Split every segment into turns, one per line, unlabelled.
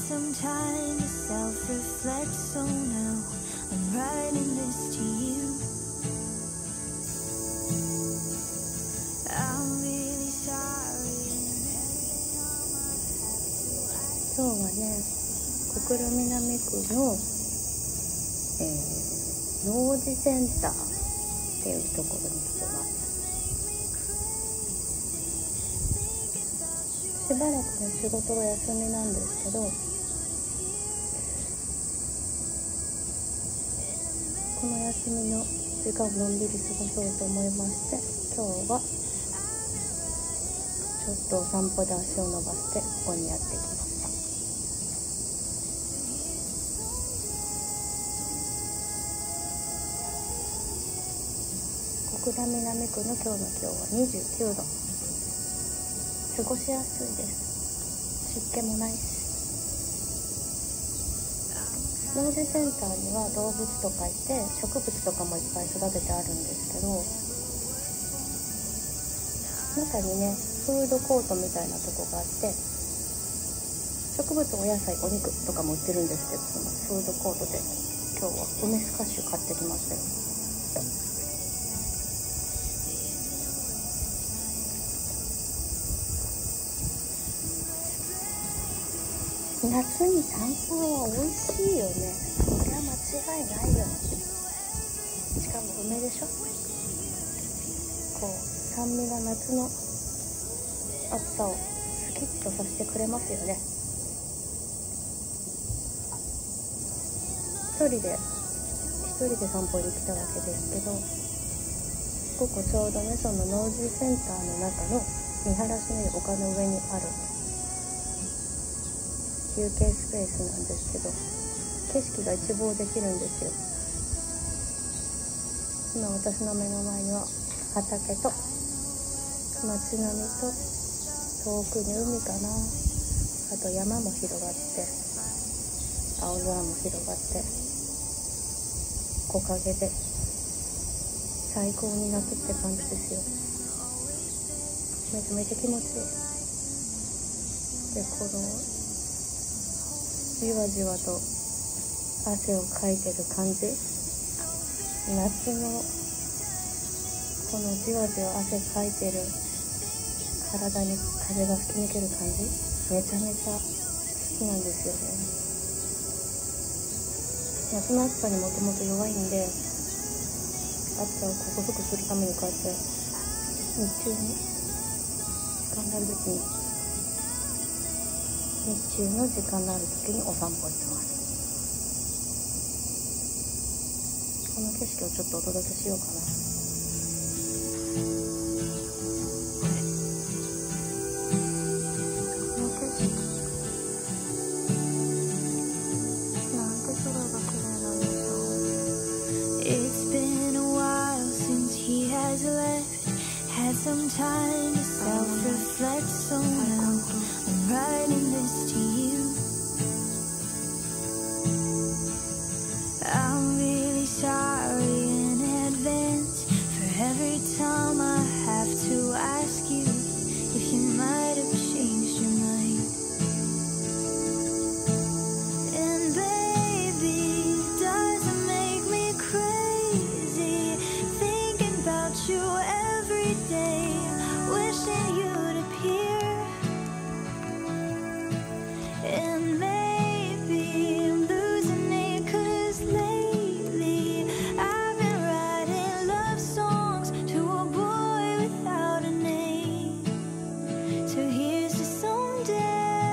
some time to self-reflect, so now I'm writing this to you. I'm really sorry.
今日はね、小倉南区の、農事センターっていうところに来てます。しばらくね、仕事が休みなんですけど、この休みの時間をのんびり過ごそうと思いまして、今日はちょっとお散歩で足を伸ばしてここにやってきました。小倉南区の今日の気温は29度。過ごしやすいです。湿気もないし。農事センターには動物とかいて、植物とかもいっぱい育ててあるんですけど、中にね、フードコートみたいなとこがあって、植物、お野菜、お肉とかも売ってるんですけど、そのフードコートで今日は梅スカッシュ買ってきましたよ。夏に炭酸は美味しいよね。そりゃ間違いないよ。しかも梅でしょ。こう酸味が夏の暑さをスキッとさせてくれますよね。一人で散歩に来たわけですけど、ここちょうどね、その農事センターの中の見晴らしのいい丘の上にある休憩スペースなんですけど、景色が一望できるんですよ。今私の目の前には畑と街並みと遠くに海かな、あと山も広がって、青空も広がって、木陰で最高に夏って感じですよ。めちゃめちゃ気持ちいい。で、このじわじわと汗をかいてる感じ、夏のこのじわじわ汗かいてる体に風が吹き抜ける感じ、めちゃめちゃ好きなんですよね。夏の暑さにもともと弱いんで、暑さを克服するためにこうやって日中に時間がある時に日中の時間のある時にお散歩行きます。この景色をちょっとお届けしようかな。この景色、なんて空が綺麗なんでしょう。
It's been a while since he has left. Had some time to self-reflect, so now I'm writing this to you. I'm really sorry in advance for every time I have to ask you if you might have changed your mind. And baby, does it make me crazy thinking about you every day, wishing you'd appear. And maybe I'm losing it 'cause lately I've been writing love songs to a boy without a name. So here's to someday.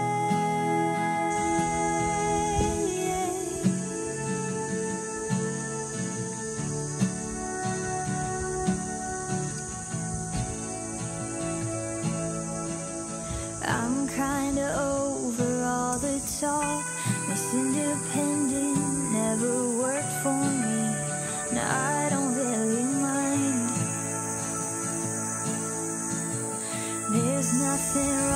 I'm kinda over all the talk. This independent never worked for me. Now I don't really mind. There's nothing